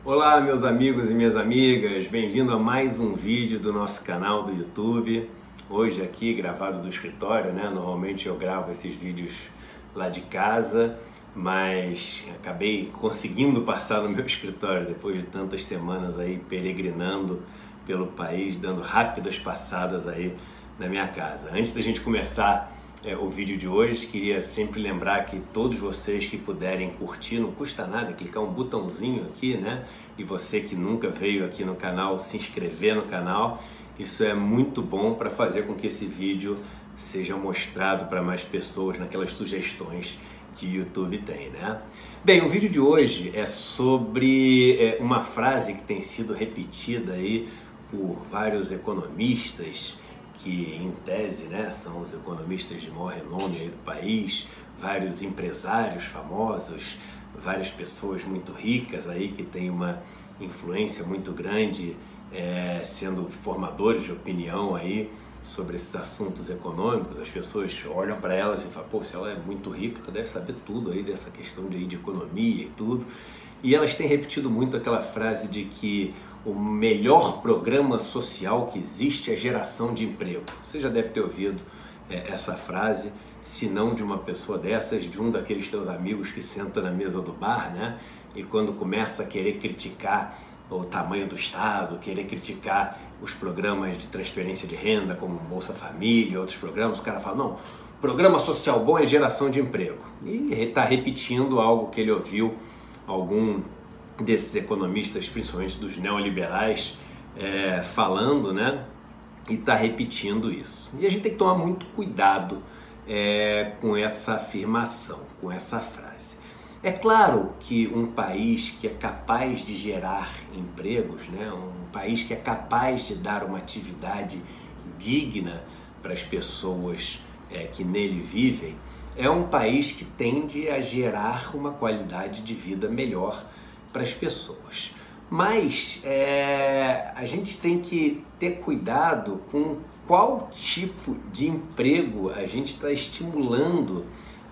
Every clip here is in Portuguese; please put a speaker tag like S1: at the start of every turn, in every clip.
S1: Olá, meus amigos e minhas amigas, bem-vindo a mais um vídeo do nosso canal do YouTube. Hoje aqui gravado do escritório, né? Normalmente eu gravo esses vídeos lá de casa, mas acabei conseguindo passar no meu escritório depois de tantas semanas aí peregrinando pelo país, dando rápidas passadas aí na minha casa. Antes da gente começar o vídeo de hoje, queria sempre lembrar que todos vocês que puderem curtir, não custa nada, clicar um botãozinho aqui, né? E você que nunca veio aqui no canal, se inscrever no canal. Isso é muito bom para fazer com que esse vídeo seja mostrado para mais pessoas naquelas sugestões que o YouTube tem, né? Bem, o vídeo de hoje é sobre uma frase que tem sido repetida aí por vários economistas, que em tese, né, são os economistas de maior renome aí do país, vários empresários famosos, várias pessoas muito ricas aí que têm uma influência muito grande, sendo formadores de opinião aí sobre esses assuntos econômicos. As pessoas olham para elas e falam, pô, se ela é muito rica, ela deve saber tudo aí dessa questão de economia e tudo. E elas têm repetido muito aquela frase de que o melhor programa social que existe é geração de emprego. Você já deve ter ouvido essa frase, se não de uma pessoa dessas, de um daqueles teus amigos que senta na mesa do bar, né? E quando começa a querer criticar o tamanho do Estado, querer criticar os programas de transferência de renda, como Bolsa Família e outros programas, o cara fala, não, programa social bom é geração de emprego. E está repetindo algo que ele ouviu algum desses economistas, principalmente dos neoliberais, falando, né? E está repetindo isso. E a gente tem que tomar muito cuidado com essa afirmação, com essa frase. É claro que um país que é capaz de gerar empregos, né? Um país que é capaz de dar uma atividade digna para as pessoas que nele vivem, é um país que tende a gerar uma qualidade de vida melhor para as pessoas. Mas a gente tem que ter cuidado com qual tipo de emprego a gente está estimulando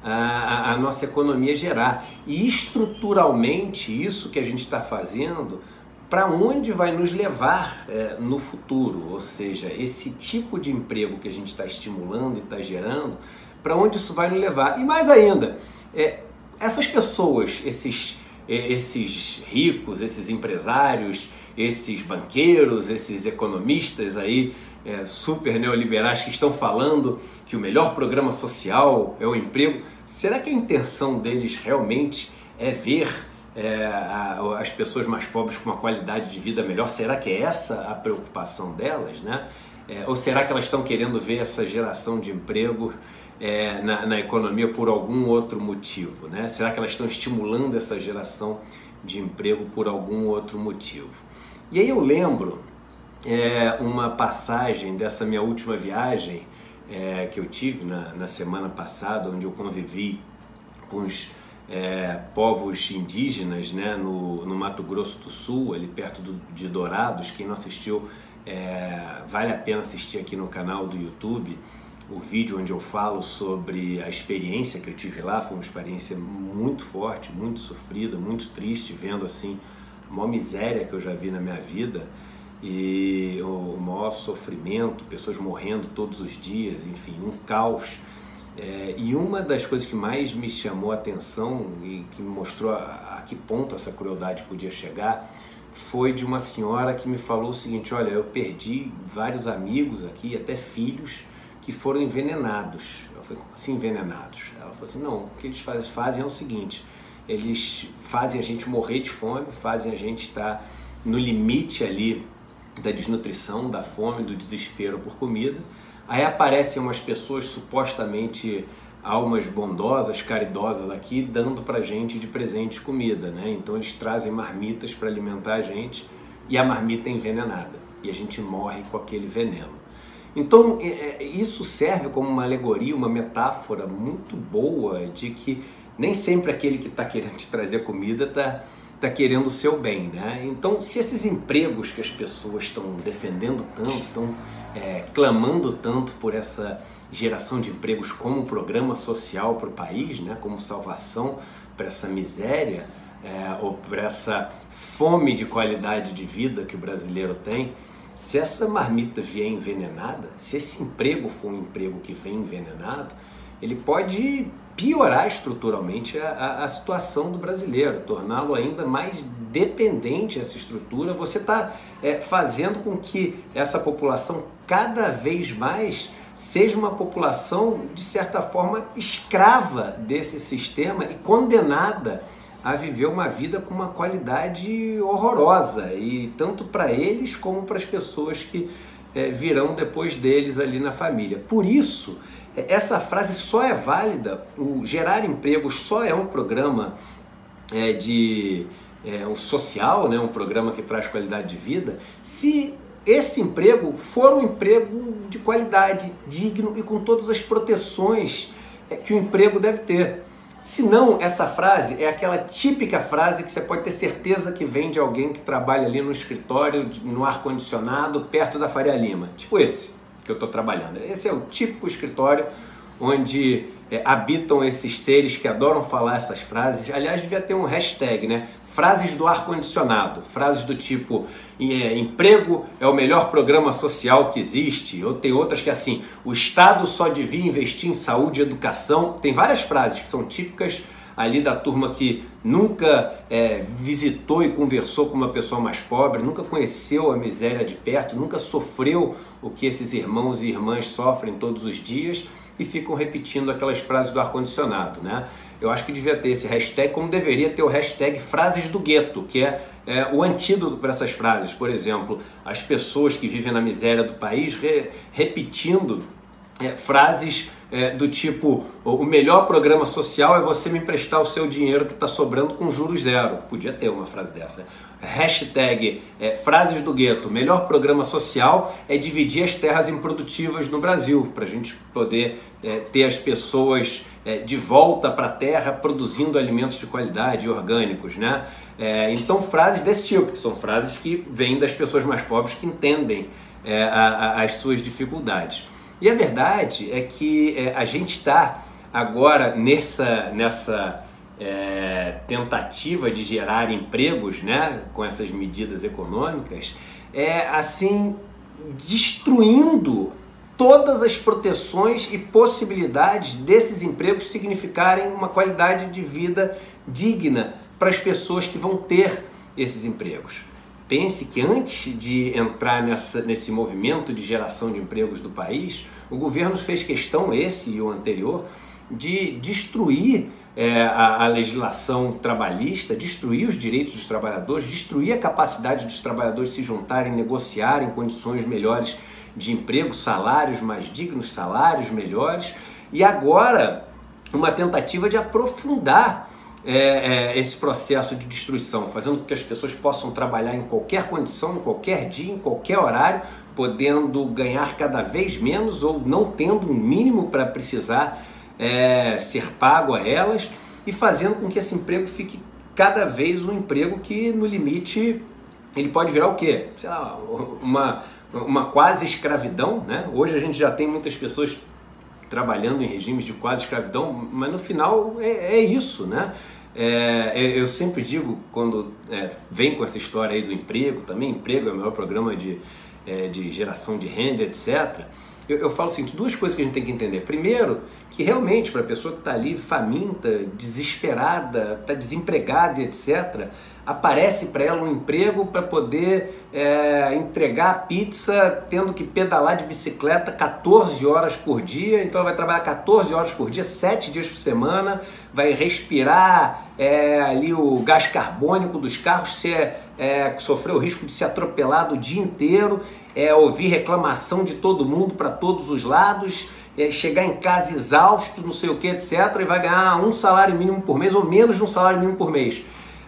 S1: a nossa economia gerar. E estruturalmente, isso que a gente está fazendo, para onde vai nos levar no futuro? Ou seja, esse tipo de emprego que a gente está estimulando e está gerando, para onde isso vai nos levar? E mais ainda, essas pessoas, esses ricos, esses empresários, esses banqueiros, esses economistas aí super neoliberais que estão falando que o melhor programa social é o emprego, será que a intenção deles realmente é ver as pessoas mais pobres com uma qualidade de vida melhor? Será que é essa a preocupação delas, né? Ou será que elas estão querendo ver essa geração de emprego na economia por algum outro motivo, né? Será que elas estão estimulando essa geração de emprego por algum outro motivo? E aí eu lembro uma passagem dessa minha última viagem que eu tive na semana passada, onde eu convivi com os povos indígenas, né, no Mato Grosso do Sul, ali perto de Dourados. Quem não assistiu, vale a pena assistir aqui no canal do YouTube o vídeo onde eu falo sobre a experiência que eu tive lá. Foi uma experiência muito forte, muito sofrida, muito triste, vendo assim a maior miséria que eu já vi na minha vida e o maior sofrimento, pessoas morrendo todos os dias, enfim, um caos. E uma das coisas que mais me chamou a atenção e que me mostrou a que ponto essa crueldade podia chegar foi de uma senhora que me falou o seguinte: olha, eu perdi vários amigos aqui, até filhos, que foram envenenados. Eu falei, como assim envenenados? Ela falou assim, não, o que eles fazem é o seguinte, eles fazem a gente morrer de fome, fazem a gente estar no limite ali da desnutrição, da fome, do desespero por comida. Aí aparecem umas pessoas supostamente almas bondosas, caridosas aqui, dando pra gente de presente comida, né? Então eles trazem marmitas para alimentar a gente e a marmita é envenenada e a gente morre com aquele veneno. Então, isso serve como uma alegoria, uma metáfora muito boa de que nem sempre aquele que está querendo te trazer comida está querendo o seu bem, né? Então, se esses empregos que as pessoas estão defendendo tanto, estão clamando tanto por essa geração de empregos como programa social para o país, né? Como salvação para essa miséria, ou por essa fome de qualidade de vida que o brasileiro tem, se essa marmita vier envenenada, se esse emprego for um emprego que vem envenenado, ele pode piorar estruturalmente a situação do brasileiro, torná-lo ainda mais dependente dessa estrutura. Você está fazendo com que essa população cada vez mais seja uma população, de certa forma, escrava desse sistema e condenada a viver uma vida com uma qualidade horrorosa, e tanto para eles como para as pessoas que virão depois deles ali na família. Por isso, essa frase só é válida, o gerar empregos só é um programa um social, né, um programa que traz qualidade de vida, se esse emprego for um emprego de qualidade, digno e com todas as proteções que o emprego deve ter. Se não, essa frase é aquela típica frase que você pode ter certeza que vem de alguém que trabalha ali no escritório, no ar-condicionado, perto da Faria Lima. Tipo esse que eu estou trabalhando. Esse é o típico escritório onde habitam esses seres que adoram falar essas frases. Aliás, devia ter um hashtag, né? Frases do ar-condicionado. Frases do tipo, emprego é o melhor programa social que existe. Ou tem outras que é assim, o Estado só devia investir em saúde e educação. Tem várias frases que são típicas ali da turma que nunca visitou e conversou com uma pessoa mais pobre, nunca conheceu a miséria de perto, nunca sofreu o que esses irmãos e irmãs sofrem todos os dias e ficam repetindo aquelas frases do ar-condicionado, né? Eu acho que devia ter esse hashtag, como deveria ter o hashtag frases do gueto, que é o antídoto para essas frases. Por exemplo, as pessoas que vivem na miséria do país repetindo frases do tipo, o melhor programa social é você me emprestar o seu dinheiro que está sobrando com juros zero. Podia ter uma frase dessa. Hashtag frases do gueto, o melhor programa social é dividir as terras improdutivas no Brasil, para a gente poder ter as pessoas de volta para a terra produzindo alimentos de qualidade e orgânicos, né? Então frases desse tipo, que são frases que vêm das pessoas mais pobres que entendem as suas dificuldades. E a verdade é que a gente está agora nessa tentativa de gerar empregos, né, com essas medidas econômicas, assim, destruindo todas as proteções e possibilidades desses empregos significarem uma qualidade de vida digna para as pessoas que vão ter esses empregos. Pense que antes de entrar nesse movimento de geração de empregos do país, o governo fez questão, esse e o anterior, de destruir a legislação trabalhista, destruir os direitos dos trabalhadores, destruir a capacidade dos trabalhadores se juntarem, negociarem condições melhores de emprego, salários mais dignos, salários melhores, e agora uma tentativa de aprofundar esse processo de destruição, fazendo com que as pessoas possam trabalhar em qualquer condição, em qualquer dia, em qualquer horário, podendo ganhar cada vez menos ou não tendo um mínimo para precisar ser pago a elas, e fazendo com que esse emprego fique cada vez um emprego que, no limite, ele pode virar o quê? Sei lá, uma quase escravidão, né? Hoje a gente já tem muitas pessoas trabalhando em regimes de quase escravidão, mas no final é isso, né? Eu sempre digo, quando vem com essa história aí do emprego, também emprego é o maior programa de geração de renda, etc. Eu falo assim, duas coisas que a gente tem que entender. Primeiro, que realmente para a pessoa que está ali faminta, desesperada, está desempregada, etc., aparece para ela um emprego para poder entregar a pizza tendo que pedalar de bicicleta 14 horas por dia. Então ela vai trabalhar 14 horas por dia, 7 dias por semana, vai respirar ali o gás carbônico dos carros, sofrer o risco de ser atropelado o dia inteiro, ouvir reclamação de todo mundo para todos os lados, chegar em casa exausto, não sei o que, etc., e vai ganhar um salário mínimo por mês ou menos de um salário mínimo por mês.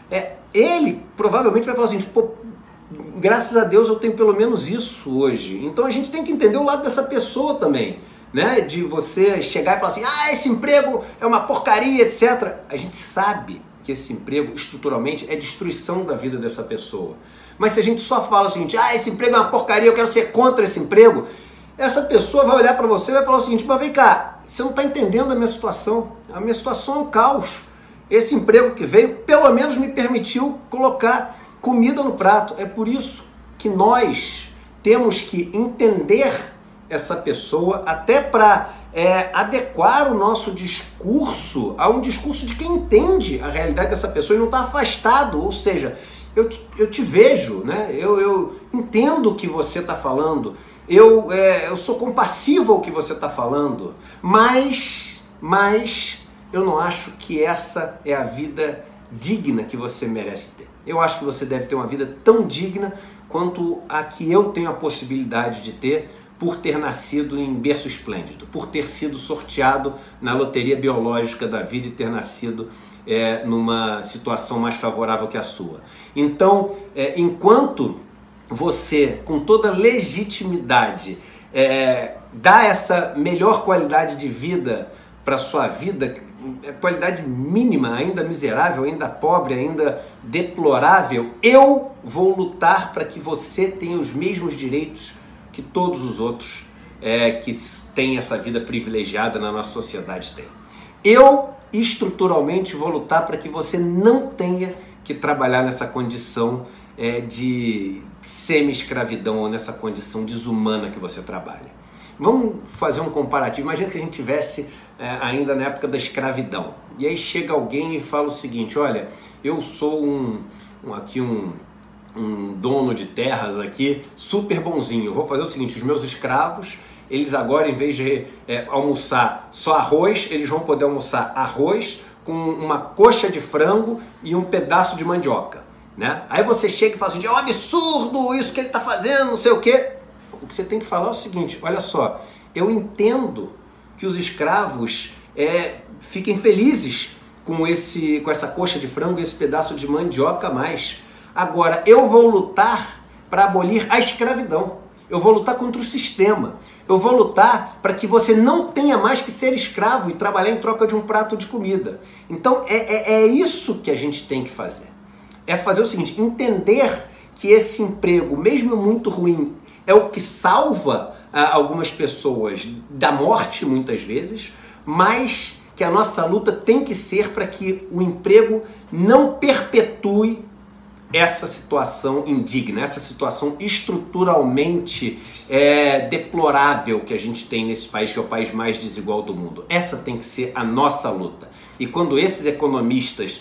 S1: Ele provavelmente vai falar assim, pô, graças a Deus eu tenho pelo menos isso hoje. Então a gente tem que entender o lado dessa pessoa também, né? De você chegar e falar assim, esse emprego é uma porcaria, etc. A gente sabe que esse emprego estruturalmente é destruição da vida dessa pessoa. Mas se a gente só fala o seguinte, esse emprego é uma porcaria, eu quero ser contra esse emprego, essa pessoa vai olhar para você e vai falar o seguinte, mas vem cá, você não está entendendo a minha situação é um caos. esse emprego que veio, pelo menos me permitiu colocar comida no prato. É por isso que nós temos que entender essa pessoa até para adequar o nosso discurso a um discurso de quem entende a realidade dessa pessoa e não está afastado. Ou seja, eu te vejo, né? Eu entendo o que você está falando, eu sou compassivo ao que você está falando, mas eu não acho que essa é a vida digna que você merece ter. Eu acho que você deve ter uma vida tão digna quanto a que eu tenho a possibilidade de ter por ter nascido em berço esplêndido, por ter sido sorteado na loteria biológica da vida e ter nascido numa situação mais favorável que a sua. Então, enquanto você, com toda legitimidade, dá essa melhor qualidade de vida para a sua vida, qualidade mínima, ainda miserável, ainda pobre, ainda deplorável, eu vou lutar para que você tenha os mesmos direitos que todos os outros que têm essa vida privilegiada na nossa sociedade têm. Eu, estruturalmente, vou lutar para que você não tenha que trabalhar nessa condição de semi-escravidão ou nessa condição desumana que você trabalha. Vamos fazer um comparativo. Imagina que a gente tivesse ainda na época da escravidão. E aí chega alguém e fala o seguinte: olha, eu sou um dono de terras aqui, super bonzinho. Eu vou fazer o seguinte: os meus escravos, eles agora, em vez de almoçar só arroz, eles vão poder almoçar arroz com uma coxa de frango e um pedaço de mandioca, né? Aí você chega e fala assim: é um absurdo isso que ele está fazendo, não sei o quê. O que você tem que falar é o seguinte: olha só, eu entendo que os escravos fiquem felizes com essa coxa de frango e esse pedaço de mandioca a mais. Agora, eu vou lutar para abolir a escravidão. Eu vou lutar contra o sistema. Eu vou lutar para que você não tenha mais que ser escravo e trabalhar em troca de um prato de comida. Então, é isso que a gente tem que fazer. É fazer o seguinte: entender que esse emprego, mesmo muito ruim, é o que salva algumas pessoas da morte, muitas vezes, mas que a nossa luta tem que ser para que o emprego não perpetue essa situação indigna, essa situação estruturalmente deplorável que a gente tem nesse país, que é o país mais desigual do mundo. Essa tem que ser a nossa luta. E quando esses economistas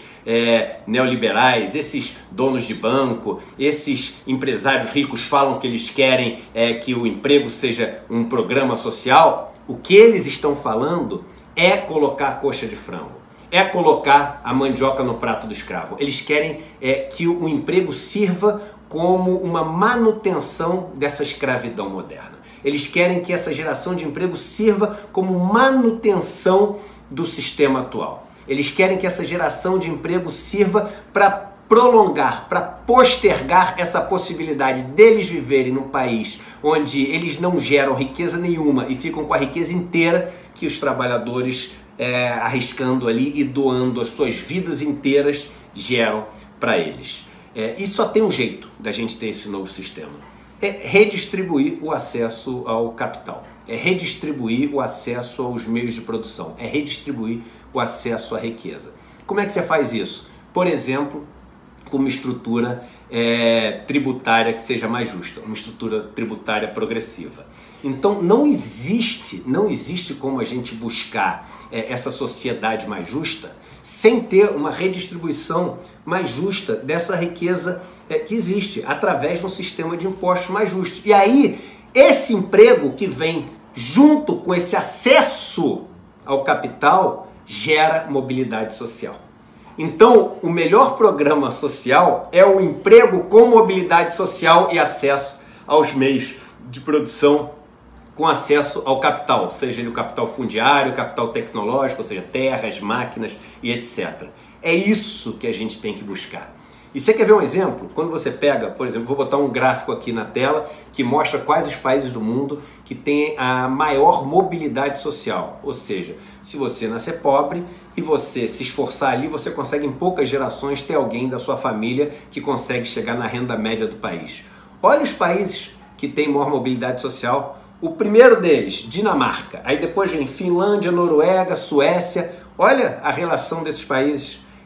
S1: neoliberais, esses donos de banco, esses empresários ricos falam que eles querem que o emprego seja um programa social, o que eles estão falando é colocar a coxa de frango, é colocar a mandioca no prato do escravo. Eles querem que o emprego sirva como uma manutenção dessa escravidão moderna. Eles querem que essa geração de emprego sirva como manutenção do sistema atual. Eles querem que essa geração de emprego sirva para prolongar, para postergar essa possibilidade deles viverem num país onde eles não geram riqueza nenhuma e ficam com a riqueza inteira que os trabalhadores arriscando ali e doando as suas vidas inteiras geram para eles. E só tem um jeito da gente ter esse novo sistema: é redistribuir o acesso ao capital, é redistribuir o acesso aos meios de produção, é redistribuir o acesso à riqueza. Como é que você faz isso? Por exemplo, com uma estrutura tributária que seja mais justa, uma estrutura tributária progressiva. Então não existe como a gente buscar essa sociedade mais justa sem ter uma redistribuição mais justa dessa riqueza que existe, através de um sistema de impostos mais justo. E aí, esse emprego que vem junto com esse acesso ao capital gera mobilidade social. Então, o melhor programa social é o emprego com mobilidade social e acesso aos meios de produção, com acesso ao capital, seja ele o capital fundiário, o capital tecnológico, ou seja, terras, máquinas e etc. É isso que a gente tem que buscar. E você quer ver um exemplo? Quando você pega, por exemplo, vou botar um gráfico aqui na tela que mostra quais os países do mundo que têm a maior mobilidade social. Ou seja, se você nascer pobre e você se esforçar ali, você consegue em poucas gerações ter alguém da sua família que consegue chegar na renda média do país. Olha os países que têm maior mobilidade social. O primeiro deles, Dinamarca. Aí depois vem Finlândia, Noruega, Suécia. Olha a relação desses países.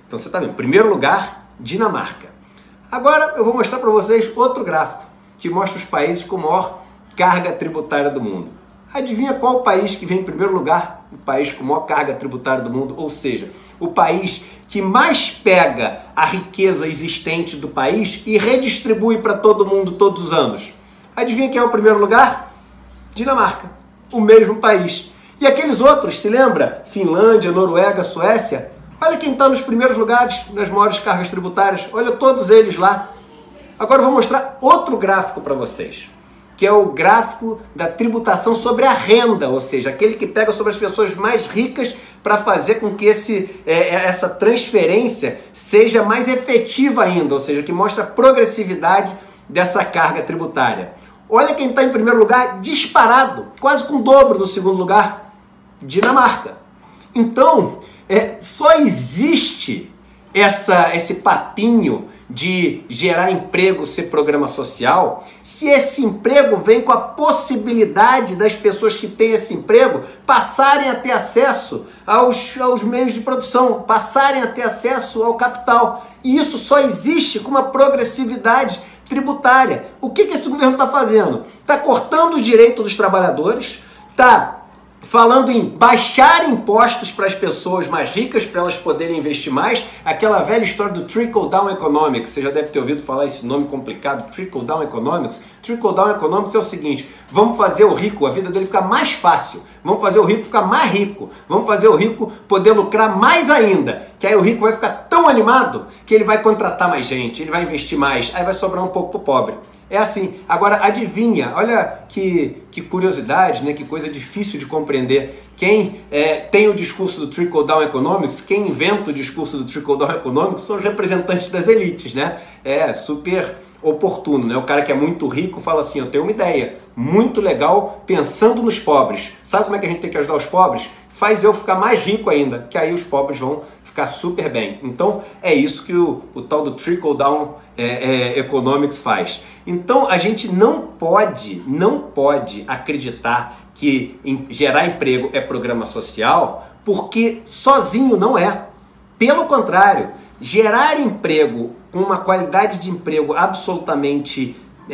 S1: Então você está vendo, em primeiro lugar, Dinamarca. Agora eu vou mostrar para vocês outro gráfico que mostra os países com maior carga tributária do mundo. Adivinha qual o país que vem em primeiro lugar? O país com maior carga tributária do mundo, ou seja, o país que mais pega a riqueza existente do país e redistribui para todo mundo todos os anos. Adivinha quem é o primeiro lugar? Dinamarca, o mesmo país. E aqueles outros, se lembra? Finlândia, Noruega, Suécia? Olha quem está nos primeiros lugares, nas maiores cargas tributárias. Olha todos eles lá. Agora eu vou mostrar outro gráfico para vocês, que é o gráfico da tributação sobre a renda, ou seja, aquele que pega sobre as pessoas mais ricas para fazer com que essa transferência seja mais efetiva ainda, ou seja, que mostra a progressividade dessa carga tributária. Olha quem está em primeiro lugar, disparado, quase com o dobro do segundo lugar, Dinamarca. Então, só existe esse papinho de gerar emprego ser programa social, se esse emprego vem com a possibilidade das pessoas que têm esse emprego passarem a ter acesso aos meios de produção, passarem a ter acesso ao capital. E isso só existe com uma progressividade tributária. O que esse governo está fazendo? Está cortando o direito dos trabalhadores, está falando em baixar impostos para as pessoas mais ricas, para elas poderem investir mais. Aquela velha história do trickle-down economics, você já deve ter ouvido falar esse nome complicado, trickle-down economics. Trickle-down economics é o seguinte: vamos fazer o rico, a vida dele ficar mais fácil, vamos fazer o rico ficar mais rico, vamos fazer o rico poder lucrar mais ainda, que aí o rico vai ficar tão animado que ele vai contratar mais gente, ele vai investir mais, aí vai sobrar um pouco para o pobre. É assim. Agora, adivinha, olha que curiosidade, né? Que coisa difícil de compreender. Quem tem o discurso do trickle-down economics, quem inventa o discurso do trickle-down economics são os representantes das elites, né? É super oportuno, né? O cara que é muito rico fala assim: eu tenho uma ideia muito legal pensando nos pobres. Sabe como é que a gente tem que ajudar os pobres? Faz eu ficar mais rico ainda, que aí os pobres vão ficar super bem. Então, é isso que o tal do trickle-down economics faz. Então, a gente não pode acreditar que gerar emprego é programa social, porque sozinho não é. Pelo contrário, gerar emprego com uma qualidade de emprego absolutamente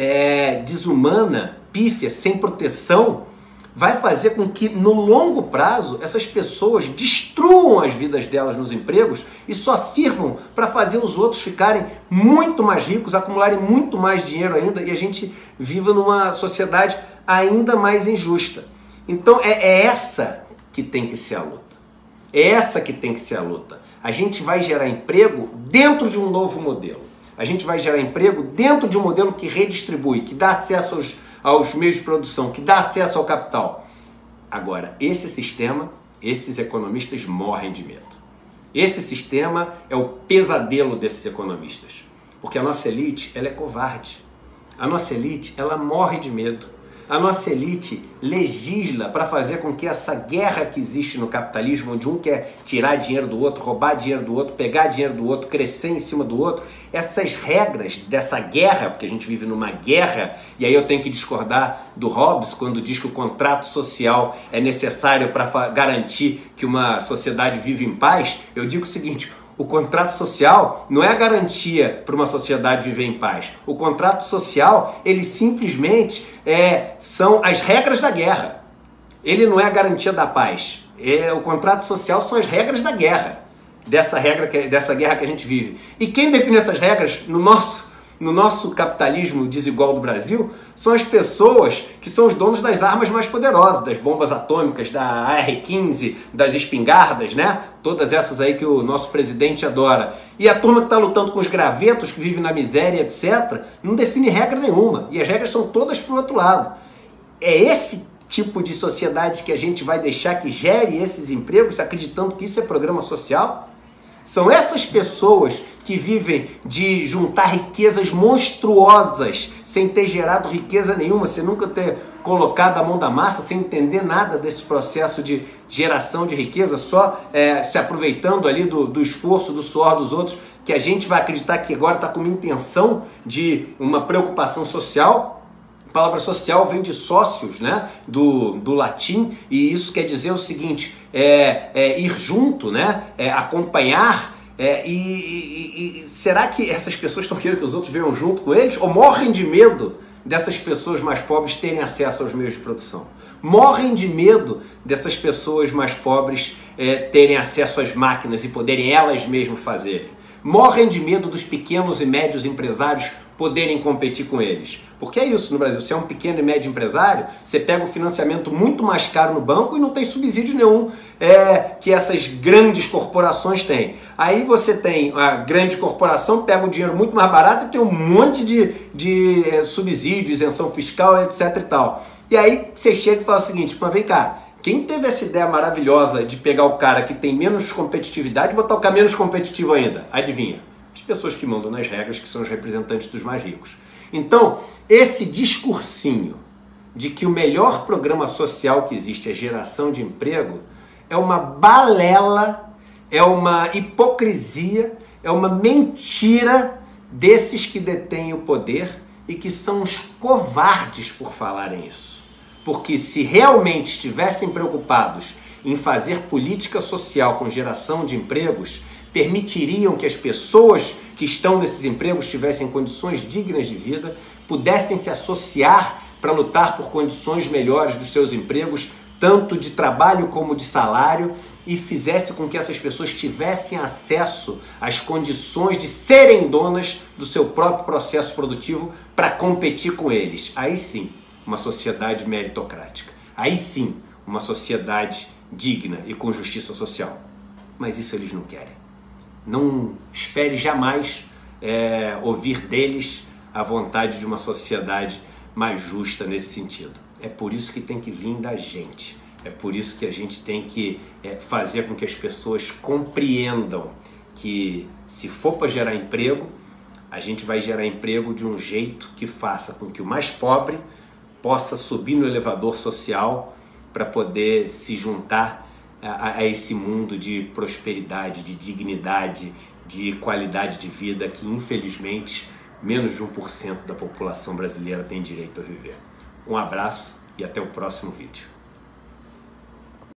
S1: desumana, pífia, sem proteção, vai fazer com que, no longo prazo, essas pessoas destruam as vidas delas nos empregos e só sirvam para fazer os outros ficarem muito mais ricos, acumularem muito mais dinheiro ainda, e a gente viva numa sociedade ainda mais injusta. Então é essa que tem que ser a luta. É essa que tem que ser a luta. A gente vai gerar emprego dentro de um novo modelo. A gente vai gerar emprego dentro de um modelo que redistribui, que dá acesso aos meios de produção, que dá acesso ao capital. Agora, esse sistema, esses economistas morrem de medo. Esse sistema é o pesadelo desses economistas. Porque a nossa elite, ela é covarde. A nossa elite, ela morre de medo. A nossa elite legisla para fazer com que essa guerra que existe no capitalismo, onde um quer tirar dinheiro do outro, roubar dinheiro do outro, pegar dinheiro do outro, crescer em cima do outro, essas regras dessa guerra, porque a gente vive numa guerra, e aí eu tenho que discordar do Hobbes quando diz que o contrato social é necessário para garantir que uma sociedade vive em paz. Eu digo o seguinte: o contrato social não é a garantia para uma sociedade viver em paz. O contrato social, ele simplesmente são as regras da guerra. Ele não é a garantia da paz. O contrato social são as regras da guerra, dessa guerra que a gente vive. E quem define essas regras no nosso capitalismo desigual do Brasil são as pessoas que são os donos das armas mais poderosas, das bombas atômicas, da AR-15, das espingardas, né? Todas essas aí que o nosso presidente adora. E a turma que está lutando com os gravetos, que vive na miséria, etc., não define regra nenhuma. E as regras são todas para o outro lado. É esse tipo de sociedade que a gente vai deixar que gere esses empregos, acreditando que isso é programa social? São essas pessoas que vivem de juntar riquezas monstruosas sem ter gerado riqueza nenhuma, sem nunca ter colocado a mão da massa, sem entender nada desse processo de geração de riqueza, só se aproveitando ali do esforço, do suor dos outros, que a gente vai acreditar que agora está com uma intenção de uma preocupação social. A palavra social vem de sócios, né? do latim, e isso quer dizer o seguinte: ir junto, né? Acompanhar, Será que essas pessoas estão querendo que os outros venham junto com eles? Ou morrem de medo dessas pessoas mais pobres terem acesso aos meios de produção? Morrem de medo dessas pessoas mais pobres terem acesso às máquinas e poderem elas mesmas fazerem? Morrem de medo dos pequenos e médios empresários poderem competir com eles? Porque é isso no Brasil, se é um pequeno e médio empresário, você pega o financiamento muito mais caro no banco e não tem subsídio nenhum que essas grandes corporações têm. Aí você tem a grande corporação, pega o dinheiro muito mais barato e tem um monte de subsídio, isenção fiscal, etc e tal. E aí você chega e fala o seguinte, mas vem cá, quem teve essa ideia maravilhosa de pegar o cara que tem menos competitividade e botar o cara menos competitivo ainda? Adivinha? As pessoas que mandam nas regras, que são os representantes dos mais ricos. Então, esse discursinho de que o melhor programa social que existe é geração de emprego é uma balela, é uma hipocrisia, é uma mentira desses que detêm o poder e que são os covardes por falarem isso. Porque se realmente estivessem preocupados em fazer política social com geração de empregos, permitiriam que as pessoas que estão nesses empregos tivessem condições dignas de vida, pudessem se associar para lutar por condições melhores dos seus empregos, tanto de trabalho como de salário, e fizesse com que essas pessoas tivessem acesso às condições de serem donas do seu próprio processo produtivo para competir com eles. Aí sim, uma sociedade meritocrática. Aí sim, uma sociedade digna e com justiça social. Mas isso eles não querem. Não espere jamais ouvir deles a vontade de uma sociedade mais justa nesse sentido. É por isso que tem que vir da gente. É por isso que a gente tem que fazer com que as pessoas compreendam que se for para gerar emprego, a gente vai gerar emprego de um jeito que faça com que o mais pobre possa subir no elevador social para poder se juntar a esse mundo de prosperidade, de dignidade, de qualidade de vida que, infelizmente, menos de 1% da população brasileira tem direito a viver. Um abraço e até o próximo vídeo.